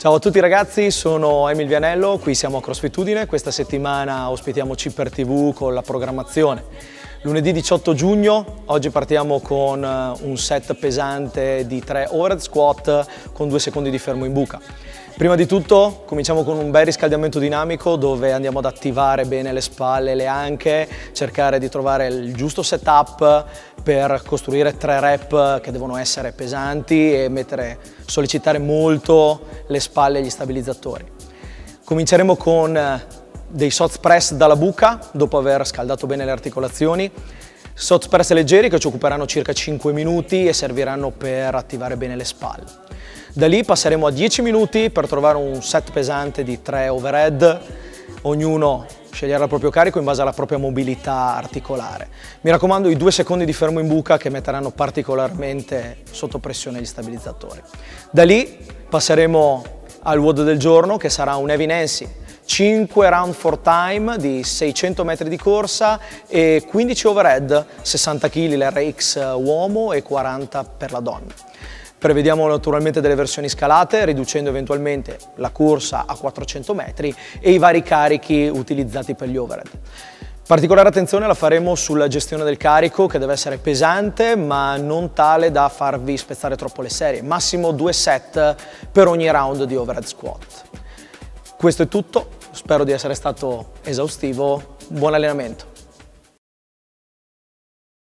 Ciao a tutti ragazzi, sono Emil Vianello, qui siamo a CrossFit Udine. Questa settimana ospitiamo Cipper TV con la programmazione. Lunedì 18 giugno, oggi partiamo con un set pesante di 3 overhead squat con 2 secondi di fermo in buca. Prima di tutto cominciamo con un bel riscaldamento dinamico dove andiamo ad attivare bene le spalle e le anche, cercare di trovare il giusto setup per costruire 3 rep che devono essere pesanti e sollecitare molto le spalle e gli stabilizzatori. Cominceremo con dei SOTS press dalla buca dopo aver scaldato bene le articolazioni. SOTS press leggeri che ci occuperanno circa 5 minuti e serviranno per attivare bene le spalle. Da lì passeremo a 10 minuti per trovare un set pesante di 3 overhead, ognuno sceglierà il proprio carico in base alla propria mobilità articolare. Mi raccomando, i 2 secondi di fermo in buca che metteranno particolarmente sotto pressione gli stabilizzatori. Da lì passeremo al WOD del giorno, che sarà un Heavy Nancy, 5 round for time di 600 metri di corsa e 15 overhead, 60 kg l'RX uomo e 40 per la donna. Prevediamo naturalmente delle versioni scalate, riducendo eventualmente la corsa a 400 metri e i vari carichi utilizzati per gli overhead. Particolare attenzione la faremo sulla gestione del carico, che deve essere pesante ma non tale da farvi spezzare troppo le serie. Massimo 2 set per ogni round di overhead squat. Questo è tutto, spero di essere stato esaustivo. Buon allenamento!